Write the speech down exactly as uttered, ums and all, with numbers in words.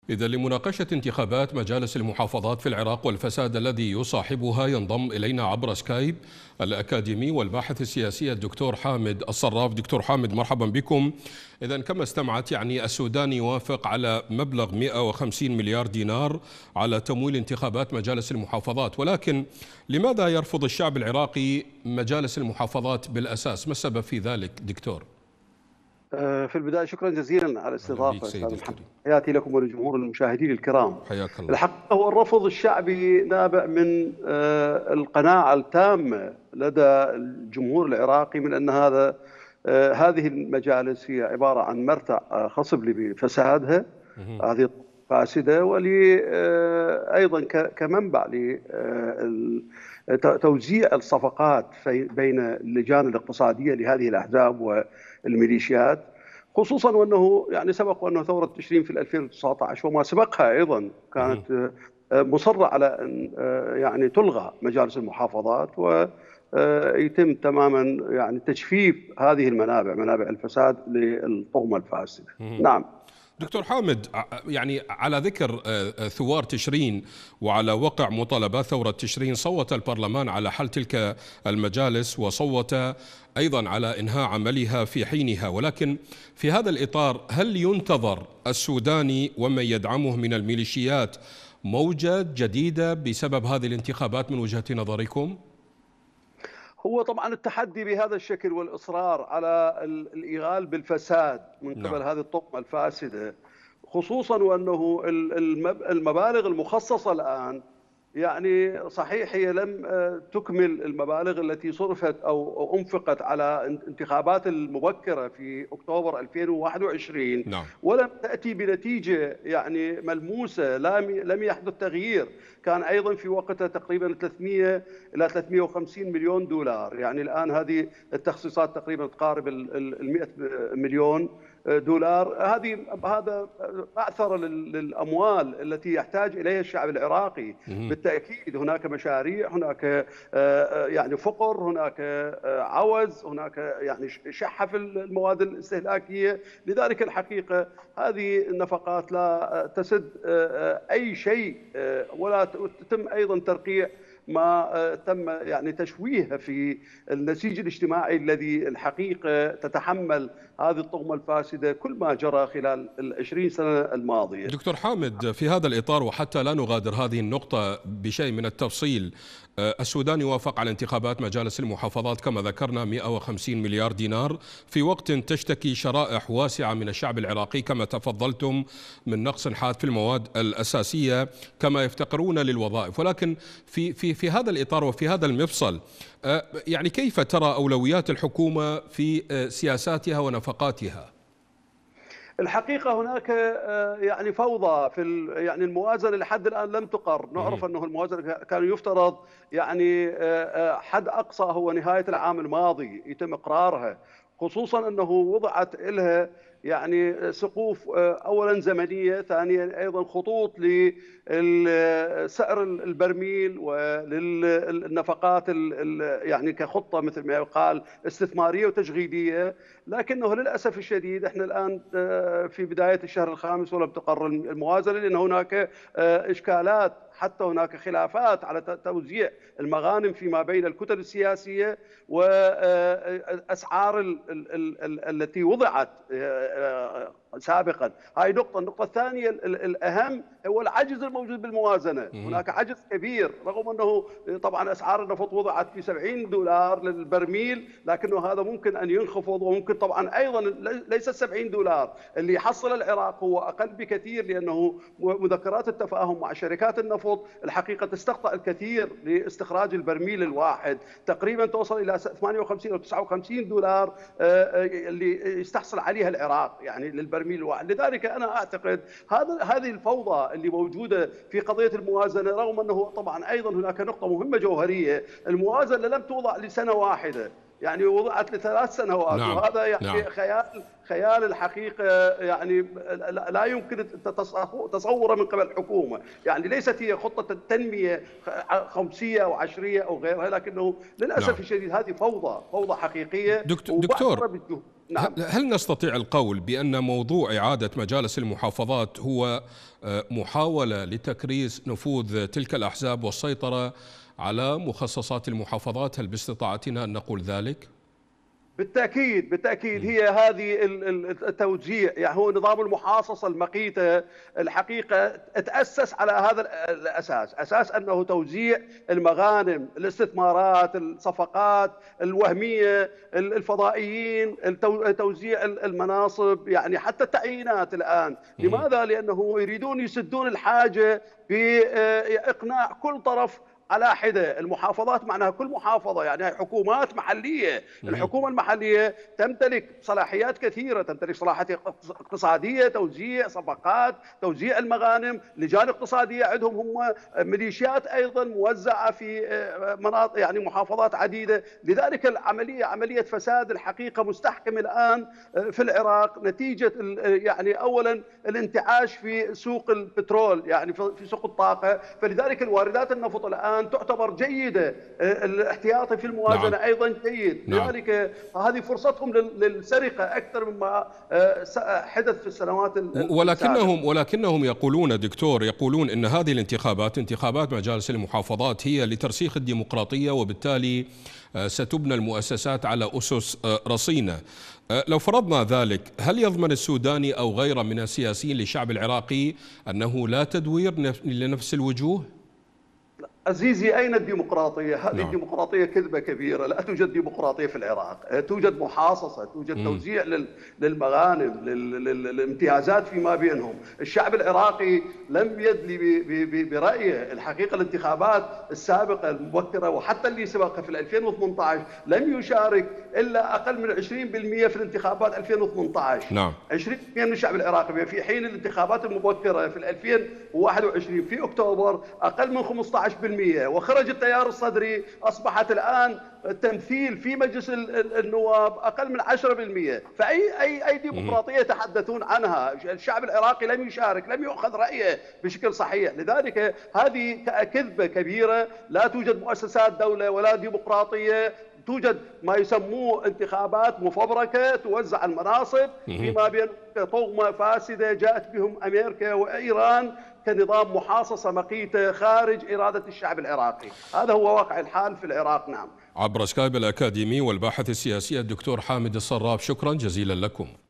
إذا لمناقشة انتخابات مجالس المحافظات في العراق والفساد الذي يصاحبها ينضم إلينا عبر سكايب الأكاديمي والباحث السياسي الدكتور حامد الصراف. دكتور حامد، مرحبا بكم. إذا كما استمعت، يعني السودان يوافق على مبلغ مئة وخمسين مليار دينار على تمويل انتخابات مجالس المحافظات، ولكن لماذا يرفض الشعب العراقي مجالس المحافظات بالأساس؟ ما السبب في ذلك دكتور؟ في البداية شكرا جزيلا على الاستضافة سيدي أستاذ محمد. الكريم. حياتي لكم ولجمهور المشاهدين الكرام. حياك الله. الحقيقة هو الرفض الشعبي نابع من القناعة التامة لدى الجمهور العراقي من أن هذا هذه المجالس هي عبارة عن مرتع خصب بفسادها، هذه فاسدة، ولي أيضا كمنبع لتوزيع الصفقات بين اللجان الاقتصادية لهذه الأحزاب والميليشيات، خصوصا وأنه يعني سبق وأنه ثورة تشرين في ألفين وتسعة عشر وما سبقها أيضا كانت مصرة على أن يعني تلغى مجالس المحافظات ويتم تماما يعني تجفيف هذه المنابع، منابع الفساد للطغمة الفاسدة. نعم دكتور حامد، يعني على ذكر ثوار تشرين وعلى وقع مطالبات ثورة تشرين، صوت البرلمان على حل تلك المجالس وصوت أيضا على إنهاء عملها في حينها، ولكن في هذا الإطار هل ينتظر السوداني ومن يدعمه من الميليشيات موجة جديدة بسبب هذه الانتخابات من وجهة نظركم؟ هو طبعا التحدي بهذا الشكل والإصرار على الإغال بالفساد من قبل نعم. هذه الطغمة الفاسدة، خصوصا وأنه المبالغ المخصصة الآن يعني صحيح هي لم تكمل المبالغ التي صرفت أو أنفقت على انتخابات المبكرة في أكتوبر ألفين وواحد وعشرين نعم. ولم تأتي بنتيجة يعني ملموسة، لم يحدث تغيير. كان أيضا في وقتها تقريبا ثلاثمئة إلى ثلاثمئة وخمسين مليون دولار، يعني الآن هذه التخصيصات تقريبا تقارب ال مئة مليون دولار. هذه هذا أعثر للأموال التي يحتاج إليها الشعب العراقي. بالتأكيد هناك مشاريع، هناك يعني فقر، هناك عوز، هناك يعني شحة في المواد الاستهلاكية. لذلك الحقيقة هذه النفقات لا تسد أي شيء، ولا تتم أيضا ترقيع ما تم يعني تشويهه في النسيج الاجتماعي الذي الحقيقة تتحمل هذه الطغمة الفاسدة كل ما جرى خلال العشرين سنة الماضية. دكتور حامد، في هذا الإطار وحتى لا نغادر هذه النقطة بشيء من التفصيل، السودان يوافق على انتخابات مجالس المحافظات كما ذكرنا مئة وخمسين مليار دينار في وقت تشتكي شرائح واسعة من الشعب العراقي كما تفضلتم من نقص حاد في المواد الأساسية، كما يفتقرون للوظائف. ولكن في في في هذا الإطار وفي هذا المفصل، يعني كيف ترى أولويات الحكومة في سياساتها ونفقاتها؟ الحقيقة هناك يعني فوضى في يعني الموازنة لحد الآن لم تقر. نعرف أنه الموازنة كان يفترض يعني حد أقصى هو نهاية العام الماضي يتم إقرارها، خصوصا أنه وضعت لها يعني سقوف اولا زمنيه، ثانيا ايضا خطوط لسعر البرميل وللنفقات يعني كخطه مثل ما يقال استثماريه وتشغيليه. لكنه للاسف الشديد احنا الان في بدايه الشهر الخامس ولم تقر الموازنه، لان هناك اشكالات، حتى هناك خلافات على توزيع المغانم فيما بين الكتل السياسيه واسعار التي وضعت سابقا. هاي نقطة. النقطة الثانية الأهم هو العجز الموجود بالموازنة. هناك عجز كبير رغم أنه طبعا أسعار النفط وضعت في سبعين دولار للبرميل، لكنه هذا ممكن أن ينخفض، وممكن طبعا أيضا ليس سبعين دولار اللي يحصل العراق هو أقل بكثير، لأنه مذكرات التفاهم مع شركات النفط الحقيقة تستقطع الكثير لاستخراج البرميل الواحد، تقريبا توصل إلى ثمانية وخمسين أو تسعة وخمسين دولار اللي يستحصل عليها العراق يعني للبرميل الواحد. لذلك أنا أعتقد هذا هذه الفوضى اللي موجودة في قضية الموازنة، رغم أنه طبعا أيضا هناك نقطة مهمة جوهرية، الموازنة لم توضع لسنة واحدة، يعني وضعت لثلاث سنوات. نعم. وهذا يعني نعم. خيال خيال الحقيقة يعني لا يمكن تصوره من قبل الحكومة. يعني ليست هي خطة التنمية خمسية أو عشرية أو غيرها، لكنه للأسف نعم. الشديد هذه فوضى فوضى حقيقية. دكتور نعم. هل نستطيع القول بأن موضوع إعادة مجالس المحافظات هو محاولة لتكريس نفوذ تلك الأحزاب والسيطرة على مخصصات المحافظات؟ هل باستطاعتنا أن نقول ذلك؟ بالتأكيد بالتأكيد هي هذه التوزيع، يعني هو نظام المحاصصة المقيتة الحقيقة تأسس على هذا الأساس، أساس أنه توزيع المغانم، الاستثمارات، الصفقات الوهمية، الفضائيين، توزيع المناصب، يعني حتى التعيينات الآن. لماذا؟ لأنه يريدون يسدون الحاجة بإقناع كل طرف على حدة. المحافظات معناها كل محافظة يعني حكومات محلية. الحكومة المحلية تمتلك صلاحيات كثيرة، تمتلك صلاحيات اقتصادية، توزيع صفقات، توزيع المغانم، لجان اقتصادية عندهم هم، ميليشيات أيضا موزعة في مناطق يعني محافظات عديدة. لذلك العملية عملية فساد الحقيقة مستحكم الآن في العراق نتيجة يعني أولا الانتعاش في سوق البترول، يعني في سوق الطاقة، فلذلك الواردات النفط الآن تعتبر جيدة، الاحتياطي في الموازنة نعم. أيضا جيد. نعم. لذلك هذه فرصتهم للسرقة أكثر مما حدث في السنوات ولكنهم ولكنهم يقولون دكتور، يقولون إن هذه الانتخابات انتخابات مجالس المحافظات هي لترسيخ الديمقراطية، وبالتالي ستبنى المؤسسات على أسس رصينة. لو فرضنا ذلك، هل يضمن السوداني أو غيره من السياسيين للشعب العراقي أنه لا تدوير لنفس الوجوه؟ عزيزي، أين الديمقراطية؟ هذه نعم. الديمقراطية كذبة كبيرة، لا توجد ديمقراطية في العراق، توجد محاصصة، توجد توزيع للمغانم، للامتيازات فيما بينهم. الشعب العراقي لم يدلي برأيه. الحقيقة الانتخابات السابقة المبكرة وحتى اللي سبقها في ألفين وثمانية عشر لم يشارك إلا أقل من عشرين بالمئة في الانتخابات ألفين وثمانية عشر. نعم. عشرين بالمئة من الشعب العراقي، في حين الانتخابات المبكرة في ألفين وواحد وعشرين في أكتوبر أقل من خمسة عشر بالمئة، وخرج التيار الصدري، أصبحت الآن التمثيل في مجلس النواب أقل من عشرة بالمئة. فأي أي أي ديمقراطية يتحدثون عنها؟ الشعب العراقي لم يشارك، لم يؤخذ رأيه بشكل صحيح. لذلك هذه كذبة كبيرة. لا توجد مؤسسات دولة ولا ديمقراطية، توجد ما يسموه انتخابات مفبركة توزع المناصب فيما بين طغمة فاسدة جاءت بهم أمريكا وإيران كنظام محاصصة مقيتة خارج إرادة الشعب العراقي. هذا هو واقع الحال في العراق. نعم. عبر سكايب الأكاديمي والباحث السياسي الدكتور حامد الصراف، شكرا جزيلا لكم.